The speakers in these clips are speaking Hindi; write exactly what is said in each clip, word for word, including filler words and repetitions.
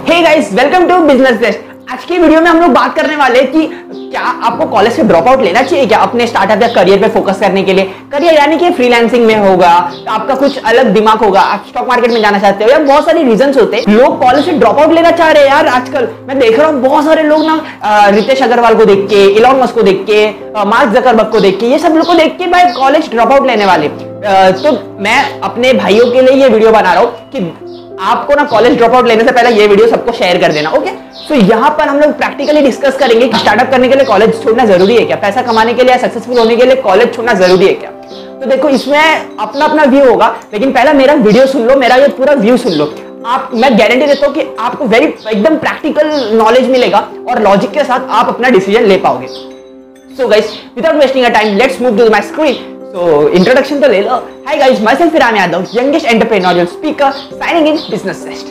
Hey guys, welcome to business best. आज की वीडियो में हम लोग बात करने वाले हैं कि क्या आपको कॉलेज से ड्रॉप आउट लेना चाहिए क्या अपने स्टार्टअप या करियर पे फोकस करने के लिए। करियर यानी कि फ्रीलांसिंग में होगा, आपका कुछ अलग दिमाग होगा, आप स्टॉक मार्केट में जाना चाहते हो, या बहुत सारे रीजंस होते हैं। लोग कॉलेज से ड्रॉप आउट लेना चाह रहे हैं यार। आजकल मैं देख रहा हूँ बहुत सारे लोग ना रितेश अग्रवाल को देख के, इलॉन मस्क को देख के, मार्क जकरबर्ग को देख के, ये सब लोग को देख के भाई कॉलेज ड्रॉप आउट लेने वाले। तो मैं अपने भाइयों के लिए ये वीडियो बना रहा हूँ कि आपको ना कॉलेज ड्रॉप आउट लेने से पहले ये वीडियो सबको शेयर कर देना। ओके, सो यहाँ पर हम लोग प्रैक्टिकली डिस्कस करेंगे कि स्टार्टअप करने के लिए कॉलेज छोड़ना जरूरी है क्या, पैसा कमाने के लिए, सक्सेसफुल होने के लिए कॉलेज छोड़ना जरूरी है क्या। तो देखो, इसमें अपना अपना व्यू होगा, लेकिन पहला मेरा वीडियो सुन लो, मेरा ये पूरा व्यू सुन लो। आप, मैं गारंटी देता हूँ कि आपको वेरी एकदम प्रैक्टिकल नॉलेज मिलेगा और लॉजिक के साथ आप अपना डिसीजन ले पाओगे। So guys, without wasting a time, let's move to my screen. So, introduction तो ले लो। Hi guys, myself Ram Yadav, youngest entrepreneurial speaker, signing in Business Best.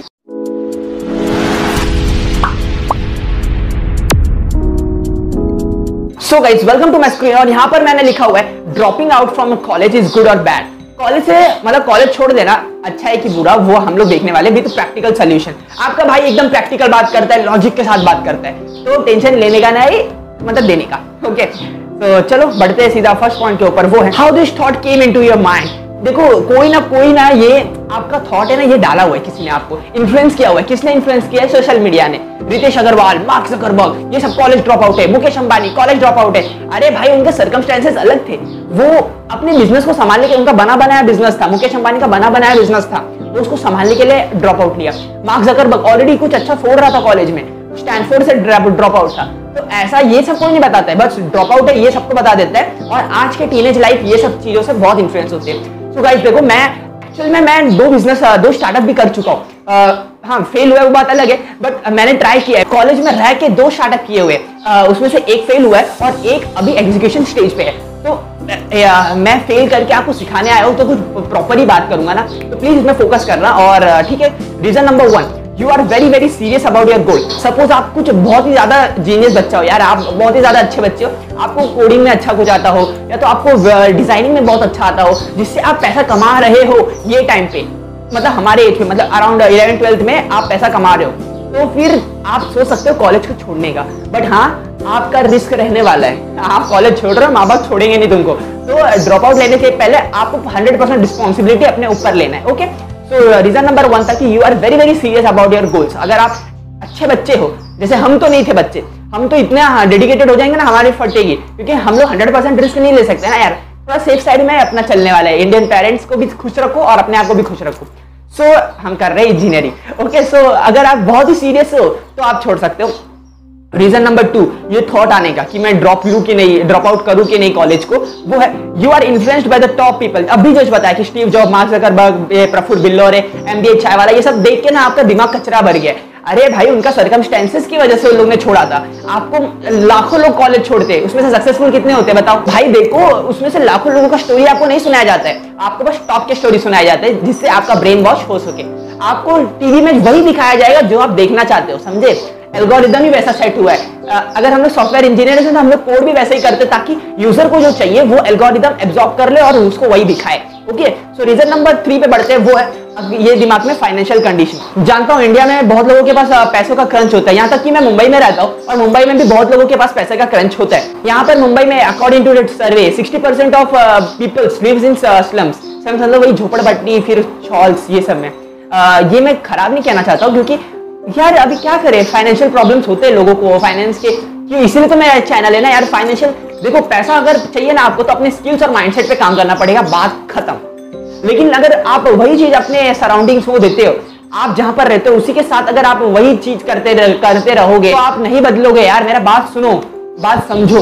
So guys, welcome to my screen और यहाँ पर मैंने लिखा हुआ है dropping out from college is good or bad. College से मतलब कॉलेज छोड़ देना अच्छा है कि बुरा, वो हम लोग देखने वाले विद प्रैक्टिकल सोल्यूशन। आपका भाई एकदम प्रैक्टिकल बात करता है, लॉजिक के साथ बात करता है, तो टेंशन लेने का नहीं, मतलब देने का। Okay okay. तो चलो बढ़ते हैं सीधा फर्स्ट पॉइंट के ऊपर, वो है how this thought came into your mind. देखो, कोई ना कोई ना ये आपका थॉट है ना, ये डाला हुआ है किसी ने, आपको इन्फ्लुएंस किया हुआ है। किसने इन्फ्लुएंस किया है? सोशल मीडिया ने। रितेश अग्रवाल, मार्क जकरबर्ग, ये सब कॉलेज ड्रॉप आउट है। Mukesh Ambani college drop out है। अरे भाई, उनके सर्कमस्टेंसेस अलग थे, वो अपने बिजनेस को संभालने के, उनका बना बनाया बिजनेस था, मुकेश अंबानी का बना बनाया बिजनेस था, वो उसको संभालने के लिए ड्रॉप आउट लिया। मार्क जकरबर्ग ऑलरेडी कुछ अच्छा फोड़ रहा था कॉलेज में, स्टैनफोर्ड से ड्रॉप आउट था। तो ऐसा ये सब कोई नहीं बताता है, बस ड्रॉप आउट है ये सबको बता देता है। और आज के टीनेज लाइफ ये सब चीजों से बहुत इन्फ्लुएंस होते हैं। सो गाइस देखो, मैं एक्चुअल में मैं दो बिजनेस दो स्टार्टअप भी कर चुका हूँ। हाँ, फेल हुआ है वो बात अलग है, बट मैंने ट्राई किया है। कॉलेज में रह के दो स्टार्टअप किए हुए, उसमें से एक फेल हुआ है और एक अभी एग्जीक्यूशन स्टेज पे है। तो या, मैं फेल करके आपको सिखाने आया हूँ तो कुछ प्रॉपर ही बात करूंगा ना, तो प्लीज इसमें फोकस करना। और ठीक है, reason number one, you are very very serious about your goal. Suppose आप कुछ बहुत ही ज्यादा जीनियस बच्चा हो यार, आप बहुत ही ज्यादा अच्छे बच्चे हो, आपको कोडिंग में अच्छा कुछ आता हो, या तो आपको डिजाइनिंग में बहुत अच्छा आता हो, जिससे आप पैसा कमा रहे हो ये टाइम पे, मतलब हमारे एज में, मतलब अराउंड इलेवन ट्वेल्थ में आप पैसा कमा रहे हो, तो फिर आप सोच सकते हो कॉलेज को छोड़ने का। बट हाँ, आपका रिस्क रहने वाला है, आप कॉलेज छोड़ रहे हो, माँ बाप छोड़ेंगे नहीं तुमको। तो ड्रॉप आउट लेने से पहले आपको हंड्रेड परसेंट रिस्पॉन्सिबिलिटी अपने ऊपर लेना है। ओके, तो रीजन नंबर वन था कि you are very very serious about your goals. अगर आप अच्छे बच्चे हो, जैसे हम तो नहीं थे बच्चे, हम तो इतने डेडिकेटेड हो जाएंगे ना, हमारी फटेगी, क्योंकि हम लोग हंड्रेड परसेंट रिस्क नहीं ले सकते ना यार। थोड़ा सेफ साइड में अपना चलने वाला है। इंडियन पेरेंट्स को भी खुश रखो और अपने आप को भी खुश रखो। सो so, हम कर रहे हैं इंजीनियरिंग। ओके, सो अगर आप बहुत ही सीरियस हो तो आप छोड़ सकते हो। रीजन नंबर टू, ये थॉट आने का कि मैं ड्रॉप लूं कि नहीं, ड्रॉप आउट करूं कि नहीं कॉलेज को, वो है you are influenced by the top people. अभी जो बताया कि Steve Job, Mark Zuckerberg, Prafull Billore, MBA Chai Wala, ये सब देख के ना आपका दिमाग कचरा भर गया। अरे भाई, उनका सर्कमस्टेंसेस की वजह से उन लोग ने छोड़ा था। आपको लाखों लोग कॉलेज छोड़ते हैं, उसमें से सक्सेसफुल कितने होते हैं बताओ भाई। देखो, उसमें से लाखों लोगों का स्टोरी आपको नहीं सुनाया जाता है, आपको बस टॉप के स्टोरी सुनाया जाता है, जिससे आपका ब्रेन वॉश हो सके। आपको टीवी में वही दिखाया जाएगा जो आप देखना चाहते हो, समझे। एल्गोरिदम ही वैसा सेट हुआ है। अगर हम लोग सॉफ्टवेयर इंजीनियर हैं तो हम लोग कोड भी वैसे ही करते, ताकि यूजर को जो चाहिए वो एल्गोरिदम एब्जॉर्ब कर ले और उसको वही दिखाए। Okay, so reason number three पे बढ़ते हैं, वो है ये दिमाग में फाइनेंशियल कंडीशन। जानता हूँ इंडिया में बहुत लोगों के पास पैसों का क्रंच होता है, यहाँ तक कि मैं मुंबई में रहता हूँ और मुंबई में भी बहुत लोगों के पास पैसे का क्रंच होता है। यहाँ पर मुंबई में according to survey sixty percent of peoples lives in slums. मतलब वही झोपड़पट्टी, फिर हॉल्स, ये सब में। uh, ये मैं खराब नहीं कहना चाहता हूँ, क्योंकि यार अभी क्या करें, फाइनेंशियल प्रॉब्लम्स होते हैं लोगों को फाइनेंस के, क्यों, इसीलिए तो मेरा चैनल है ना यार। फाइनेंशियल देखो, पैसा अगर चाहिए ना आपको, तो अपने स्किल्स और माइंडसेट पे काम करना पड़ेगा, बात खत्म। लेकिन अगर आप वही चीज अपने सराउंडिंग्स को देते हो, आप जहां पर रहते हो उसी के साथ अगर आप वही चीज करते रह, करते रहोगे, तो आप नहीं बदलोगे यार। मेरा बात सुनो, बात समझो,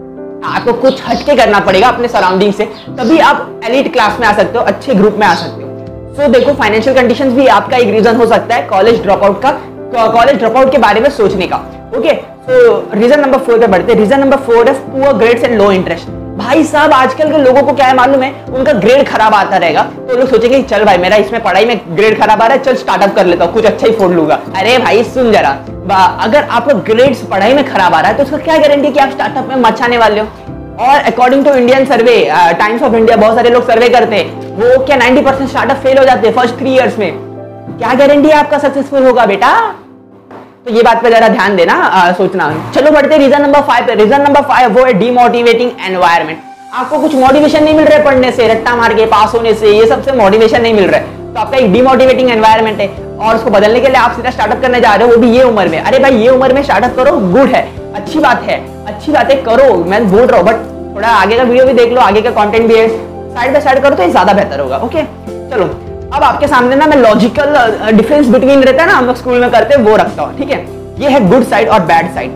आपको कुछ हटके करना पड़ेगा अपने सराउंडिंग से, तभी आप एलीट क्लास में आ सकते हो, अच्छे ग्रुप में आ सकते हो। सो so, देखो, फाइनेंशियल कंडीशंस भी आपका एक रीजन हो सकता है कॉलेज ड्रॉप आउट का, कॉलेज ड्रॉप आउट के बारे में सोचने का। Okay, so reason number four पे बढ़ते हैं। रीजन नंबर फोर है poor grades and low interest. भाई साहब, आजकल के लोगों को क्या है मालूम है, उनका ग्रेड खराब आता रहेगा तो लोग सोचेंगे चल भाई, मेरा इसमें पढ़ाई में ग्रेड खराब आ रहा है, चल स्टार्टअप कर लेता हूँ, कुछ अच्छा ही फोड़ लूंगा। अरे भाई सुन जरा, अगर आपका ग्रेड्स पढ़ाई में खराब आ रहा है तो उसका क्या गारंटी कि आप स्टार्टअप में मचाने वाले हो। और according to Indian survey, Times of India, बहुत सारे लोग सर्वे करते हैं, वो क्या नाइंटी परसेंट स्टार्टअप फेल हो जाते हैं फर्स्ट थ्री इयर्स में। क्या गारंटी है आपका सक्सेसफुल होगा बेटा? तो ये बात पे जरा ध्यान देना, आ, सोचना। चलो बढ़ते रीजन नंबर फाइव पे। रीजन नंबर फाइव वो है डीमोटिवेटिंग एनवायरनमेंट। आपको कुछ मोटिवेशन नहीं मिल रहा है पढ़ने से, रट्टा मार के पास होने से, ये सबसे मोटिवेशन नहीं मिल रहा है, तो आपका एक डीमोटिवेटिंग एनवायरनमेंट है और उसको बदलने के लिए आप सीधा स्टार्टअप करने जा रहे हो, वो भी ये उम्र में। अरे भाई ये उम्र में स्टार्टअप करो, गुड है, अच्छी बात है, अच्छी बात है, करो, मैं बोल रहा हूँ, बट थोड़ा आगे का वीडियो भी देख लो, आगे का कंटेंट भी है, साइड बाय साइड करो तो ये ज्यादा बेहतर होगा। ओके चलो, अब आपके सामने ना मैं लॉजिकल डिफरेंस बिटवीन रहता है ना हम लोग स्कूल में करते हैं वो रखता हूँ, ठीक है। ये है गुड साइड और बैड साइड,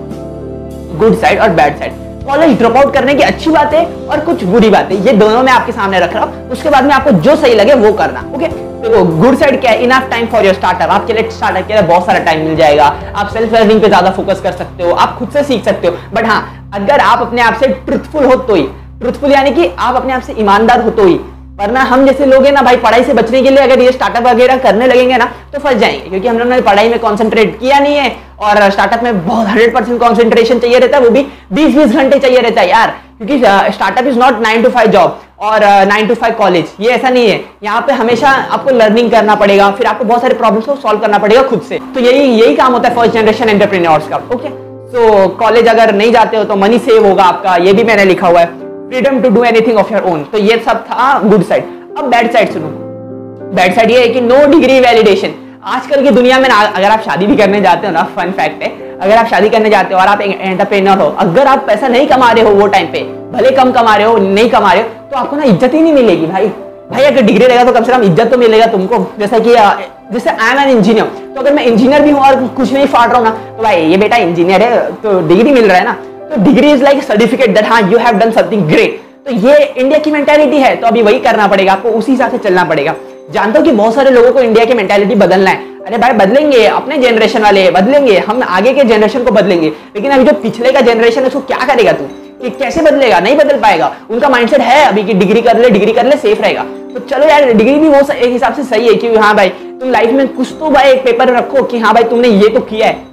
गुड साइड और bad side. College drop out करने की अच्छी बात है और कुछ बुरी बात है, ये दोनों मैं आपके सामने रख रहा हूँ। उसके बाद में आपको जो सही लगे वो करना। ओके देखो, गुड साइड क्या है, enough time for your startup. आपके लिए स्टार्टअप के लिए बहुत सारा टाइम मिल जाएगा, आप सेल्फ लर्निंग पे ज्यादा फोकस कर सकते हो, आप खुद से सीख सकते हो। बट हाँ, अगर आप अपने आप से ट्रुथफुल हो तो ही, ट्रुथफुल यानी कि आप अपने आप से ईमानदार हो तो ही, वरना हम जैसे लोग हैं ना भाई, पढ़ाई से बचने के लिए अगर ये स्टार्टअप वगैरह करने लगेंगे ना तो फंस जाएंगे, क्योंकि हम लोगों ने पढ़ाई में कंसंट्रेट किया नहीं है और स्टार्टअप में बहुत हंड्रेड परसेंट कॉन्सेंट्रेशन चाहिए रहता है, वो भी बीस बीस घंटे चाहिए रहता है यार, क्योंकि startup is not nine to five job और नाइन टू फाइव कॉलेज, ये ऐसा नहीं है। यहाँ पे हमेशा आपको लर्निंग करना पड़ेगा, फिर आपको बहुत सारे प्रॉब्लम्स को सॉल्व करना पड़ेगा खुद से। तो यही यही काम होता है फर्स्ट जनरेशन एंटरप्रेन्योर्स का। ओके सो कॉलेज अगर नहीं जाते हो तो मनी सेव होगा आपका, ये भी मैंने लिखा हुआ है, freedom to do anything of your own. तो ये सब था गुड साइड। अब बैड साइड सुनो, बैड साइड ये है कि नो डिग्री वैलिडेशन। आजकल की दुनिया में ना, अगर आप शादी भी करने जाते हो ना, फन फैक्ट है, अगर आप शादी करने जाते हो और आप एंटरप्रेन्योर हो, अगर आप पैसा नहीं कमा रहे हो वो टाइम पे, भले कम कमा रहे हो, नहीं कमा रहे हो, तो आपको ना इज्जत ही नहीं मिलेगी भाई। भाई अगर डिग्री रहेगा तो कम से कम इज्जत तो मिलेगा तुमको। जैसा कि जैसे आई एम एन इंजीनियर, तो अगर मैं इंजीनियर भी हूँ और कुछ नहीं फाड़ रहा हूँ ना, तो भाई ये बेटा इंजीनियर है तो डिग्री मिल रहा है ना, तो degree is like certificate that हाँ you have done something great. तो ये इंडिया की मेंटालिटी है, तो अभी वही करना पड़ेगा आपको, उसी हिसाब से चलना पड़ेगा। जानता हूँ कि बहुत सारे लोगों को इंडिया की मेंटालिटी बदलना है। अरे भाई बदलेंगे, अपने जनरेशन वाले बदलेंगे, हम आगे के जनरेशन को बदलेंगे, लेकिन अभी जो पिछले का जनरेशन है उसको क्या करेगा तू, कि कैसे बदलेगा? नहीं बदल पाएगा। उनका माइंडसेट है अभी कि डिग्री कर ले, डिग्री कर ले, सेफ रहेगा। तो चलो यार, डिग्री भी वो एक हिसाब से सही है कि हाँ भाई तुम लाइफ में कुछ तो भाई एक पेपर रखो कि हाँ भाई तुमने ये तो किया है,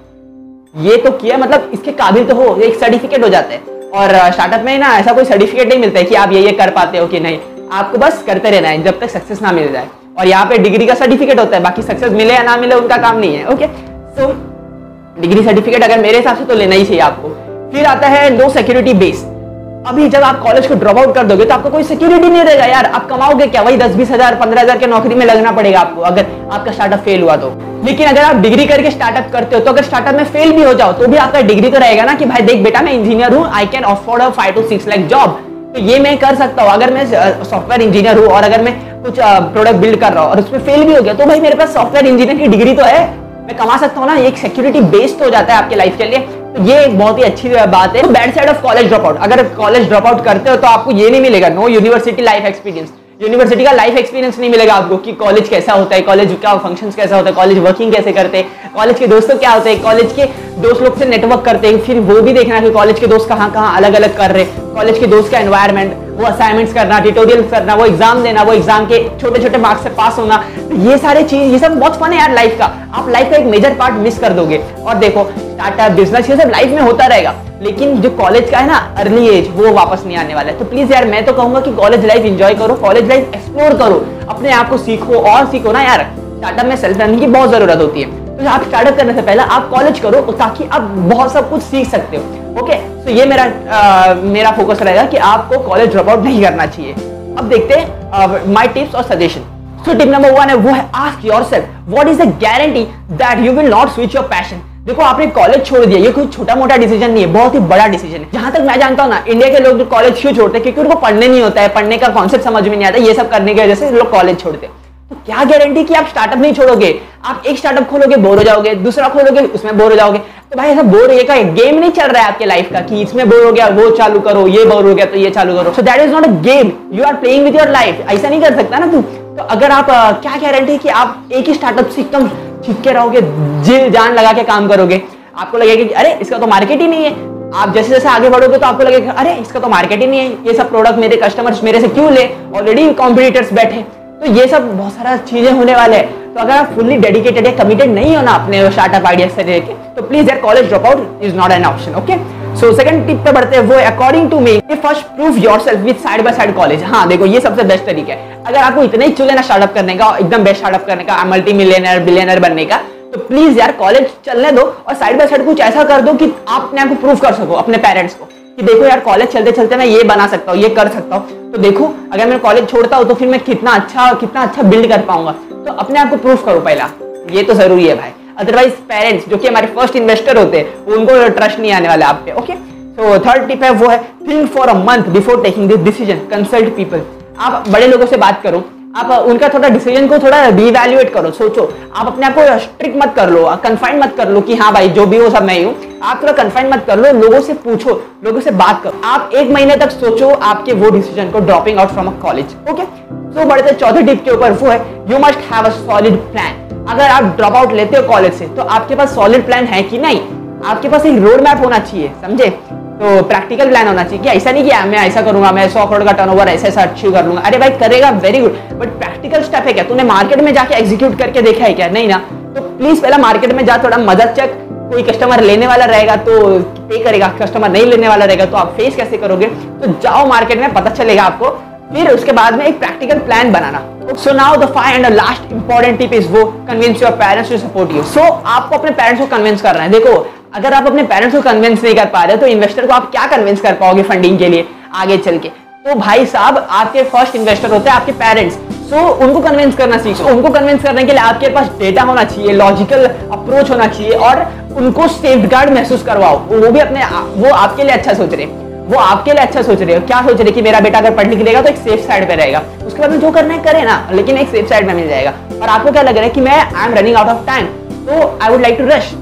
ये तो किया, मतलब इसके काबिल तो हो, एक सर्टिफिकेट हो जाता है। और स्टार्टअप में ना ऐसा कोई सर्टिफिकेट नहीं मिलता है कि आप ये ये कर पाते हो कि नहीं, आपको बस करते रहना है जब तक सक्सेस ना मिल जाए। और यहाँ पे डिग्री का सर्टिफिकेट होता है, बाकी सक्सेस मिले या ना मिले उनका काम नहीं है। ओके सो डिग्री सर्टिफिकेट अगर मेरे हिसाब से तो लेना ही चाहिए आपको। फिर आता है नो सिक्योरिटी बेस। अभी जब आप कॉलेज को ड्रॉप आउट कर दोगे तो आपको कोई सिक्योरिटी नहीं रहेगा यार, आप कमाओगे क्या? वही दस बीस हजार पंद्रह हजार के नौकरी में लगना पड़ेगा आपको अगर आपका स्टार्टअप फेल हुआ तो। लेकिन अगर आप डिग्री करके स्टार्टअप करते हो तो अगर स्टार्टअप में फेल भी हो जाओ तो भी आपका डिग्री तो रहेगा ना कि भाई देख बेटा मैं इंजीनियर हूँ, I can afford a five to six lakh job, तो ये मैं कर सकता हूँ। अगर मैं सॉफ्टवेयर इंजीनियर हूँ और अगर मैं कुछ प्रोडक्ट बिल्ड कर रहा हूँ और उसमें फेल भी हो गया तो भाई मेरे पास सॉफ्टवेयर इंजीनियर की डिग्री तो है, मैं कमा सकता हूँ ना। एक सिक्योरिटी बेस्ड हो जाता है आपके लाइफ के लिए, तो ये एक बहुत ही अच्छी बात है। तो bad side of college drop out, अगर कॉलेज ड्रॉप आउट करते हो तो आपको ये नहीं मिलेगा, no university life experience. University का लाइफ एक्सपीरियंस नहीं मिलेगा आपको कि कॉलेज कैसा होता है, कॉलेज क्या फंक्शंस कैसा होता है, कॉलेज वर्किंग कैसे करते हैं, कॉलेज के दोस्तों क्या होते हैं, कॉलेज के दोस्त लोग से नेटवर्क करते हैं, फिर वो भी देखना कि कॉलेज के दोस्त कहाँ कहाँ अलग अलग कर रहे हैं, कॉलेज के दोस्त का एनवायरमेंट, वो असाइनमेंट्स करना, ट्यूटोरियल्स करना, वो एग्जाम देना, वो एग्जाम के छोटे छोटे मार्क्स से पास होना, तो ये सारे चीज, ये सब बहुत फन है यार लाइफ का। आप लाइफ का एक मेजर पार्ट मिस कर दोगे। और देखो स्टार्टअप बिजनेस ये सब लाइफ में होता रहेगा, लेकिन जो कॉलेज का है ना अर्ली एज, वो वापस नहीं आने वाला है। तो प्लीज यार मैं तो कहूंगा कि कॉलेज लाइफ एंजॉय करो, कॉलेज लाइफ एक्सप्लोर करो, अपने आप को सीखो और सीखो ना यार। स्टार्टअप में सेल्फ लर्निंग की बहुत जरूरत होती है, तो आप स्टार्टअप करने से पहले आप कॉलेज करो ताकि आप बहुत सब कुछ सीख सकते हो। ओके तो ये मेरा आ, मेरा फोकस रहेगा कि आपको कॉलेज ड्रॉप आउट नहीं करना चाहिए। अब देखते हैं माय टिप्स और suggestion. So tip number one है वो है ask yourself what is the guarantee that you will not switch your passion. देखो आपने कॉलेज छोड़ दिया, ये कोई छोटा मोटा डिसीजन नहीं है, बहुत ही बड़ा डिसीजन है। जहां तक मैं जानता हूं ना, इंडिया के लोग जो कॉलेज क्यों छोड़ते हैं, क्योंकि उनको पढ़ने नहीं होता है, पढ़ने का कॉन्सेप्ट समझ में नहीं आता, ये सब करने की वजह से लोग कॉलेज छोड़ते हैं। तो क्या गारंटी कि आप स्टार्टअप नहीं छोड़ोगे? आप एक स्टार्टअप खोलोगे बोर हो जाओगे, दूसरा खोलोगे उसमें बोर हो जाओगे। तो भाई ऐसा बोर ये का गेम नहीं चल रहा है आपके लाइफ का कि इसमें बोर हो गया वो चालू करो, ये बोर हो गया तो ये चालू करो। So that is not a game, you are playing with your life. ऐसा नहीं कर सकता ना तू। तो अगर आप uh, क्या गारंटी कि आप एक ही स्टार्टअप से एकदम चिपके रहोगे, जिल जान लगा के काम करोगे? आपको लगेगा कि अरे इसका तो मार्केट ही नहीं है। आप जैसे जैसे आगे बढ़ोगे तो आपको लगेगा अरे इसका तो मार्केट ही नहीं है, ये सब प्रोडक्ट मेरे कस्टमर्स मेरे से क्यों ले, ऑलरेडी कॉम्पिटिटर्स बैठे। तो ये सब बहुत सारा चीजें होने वाले हैं। तो अगर आप फुल्ली डेडिकेटेड या कमिटेड नहीं हो ना अपने स्टार्टअप आइडिया से लेके, तो प्लीज यार college drop out is not an option. Okay so second tip पे बढ़ते हैं, वो according to me first prove yourself with side by side college. हाँ देखो ये सबसे बेस्ट तरीका है। अगर आपको इतना ही चाहिए ना स्टार्टअप करने का, एकदम बेस्ट स्टार्टअप करने का, मल्टी मिलियनर बिलियनर बनने का, तो प्लीज यार कॉलेज चलने दो और साइड बाय साइड कुछ ऐसा कर दो कि आप अपने आप को प्रूव कर सको अपने पेरेंट्स को कि देखो यार कॉलेज चलते चलते मैं ये बना सकता हूँ, ये कर सकता हूँ। तो देखो अगर मैं कॉलेज छोड़ता हूँ तो फिर मैं कितना अच्छा कितना अच्छा बिल्ड कर पाऊंगा। तो अपने आप को प्रूफ करो पहला, ये तो जरूरी है भाई। अदरवाइज पेरेंट्स जो कि हमारे फर्स्ट इन्वेस्टर होते हैं उनको ट्रस्ट नहीं आने वाला आप पे। ओके, तो थर्ड टिप है वो है think for a month before taking this decision, consult people. आप बड़े लोगों से बात करो, आप उनका थोड़ा डिसीजन को थोड़ा रीवैल्यूएट करो, सोचो। आप अपने आप को स्ट्रिक्ट मत कर लो, कंफाइन मत कर लो कि हाँ भाई जो भी हो सब मैं ही हूँ। आप थोड़ा कंफाइन मत कर लो, लोगों से पूछो, लोगों से बात करो। आप एक महीने तक सोचो आपके वो डिसीजन को, dropping out from a college. Okay, तो बढ़ते चौथे टिप के ऊपर वो है you must have a solid plan. अगर आप ड्रॉप आउट लेते हो कॉलेज से तो आपके पास सॉलिड प्लान है कि नहीं, आपके पास एक रोड मैप होना चाहिए, समझे। तो प्रैक्टिकल प्लान होना चाहिए कि ऐसा नहीं कि मैं ऐसा करूंगा, मैं सौ करोड़ का टर्नओवर ऐसा ऐसा अचीव कर लूंगा। अरे भाई करेगा, very good, but practical step है क्या? तूने मार्केट में जाके एग्जीक्यूट करके देखा है क्या? नहीं ना। तो प्लीज पहला मार्केट में जा, थोड़ा मदद चेक। कोई कस्टमर लेने वाला रहेगा तो पे करेगा, कस्टमर नहीं लेने वाला रहेगा तो आप फेस कैसे करोगे? तो जाओ मार्केट में, पता चलेगा आपको। फिर उसके बाद में एक प्रैक्टिकल प्लान बनाना। So now the five and last important tip is वो convince your parents to support you. So आपको अपने पेरेंट्स को कन्विंस करना है। देखो अगर आप अपने पेरेंट्स को कन्विंस नहीं कर पा रहे तो इन्वेस्टर को आप क्या कन्विंस कर पाओगे फंडिंग के लिए आगे चल के? तो भाई साहब आपके फर्स्ट इन्वेस्टर होते हैं आपके पेरेंट्स। सो उनको कन्विंस करना सीखो। उनको कन्विंस करने के लिए आपके पास डेटा होना चाहिए, लॉजिकल अप्रोच होना चाहिए और उनको सेफगार्ड महसूस करवाओ। वो भी अपने वो आपके लिए अच्छा सोच रहे, वो आपके लिए अच्छा सोच रहे हो। क्या सोच रहे कि मेरा बेटा अगर पढ़ लिख लेगा तो एक सेफ साइड पे रहेगा, उसके बाद में जो करना है करे ना, लेकिन एक सेफ साइड में मिल जाएगा। और आपको क्या लग रहा है कि मैं I am running out of time, तो I would like to rush.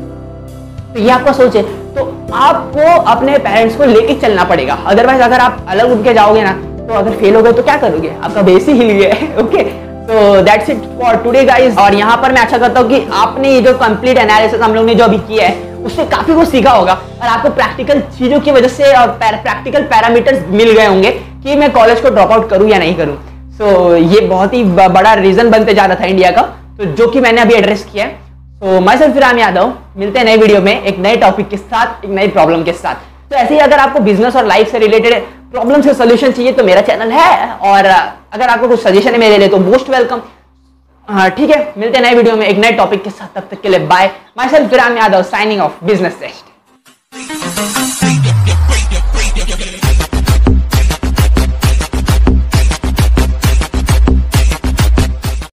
तो ये आपका सोच है, तो आपको अपने पेरेंट्स को लेके चलना पड़ेगा। अदरवाइज अगर आप अलग उठ के जाओगे ना तो अगर फेल हो गए तो क्या करोगे? आपका बेस ही हिल गया। ओके, तो that's it for today guys. और यहाँ पर मैं आशा करता हूँ कि आपने ये जो कंप्लीट एनालिसिस हम लोग ने जो अभी किया है उससे काफी कुछ सीखा होगा और आपको प्रैक्टिकल चीजों की वजह से और प्रैक्टिकल पैरामीटर्स मिल गए होंगे कि मैं कॉलेज को ड्रॉप आउट करूँ या नहीं करूँ। सो so, ये बहुत ही बड़ा रीजन बनते जा रहा था इंडिया का, तो जो कि मैंने अभी एड्रेस किया है। तो मैं सिर्फ राम यादव, मिलते हैं नए वीडियो में एक नए टॉपिक के साथ, एक नई प्रॉब्लम के साथ। तो ऐसे ही अगर आपको बिजनेस और लाइफ से रिलेटेड प्रॉब्लम से सोल्यूशन चाहिए तो मेरा चैनल है, और अगर आपको कुछ सजेशन है मेरे लिए तो मोस्ट वेलकम। हाँ ठीक है, मिलते हैं नए वीडियो में एक नए टॉपिक के साथ। तब तक के लिए bye. Myself Ram Yadav signing off business test.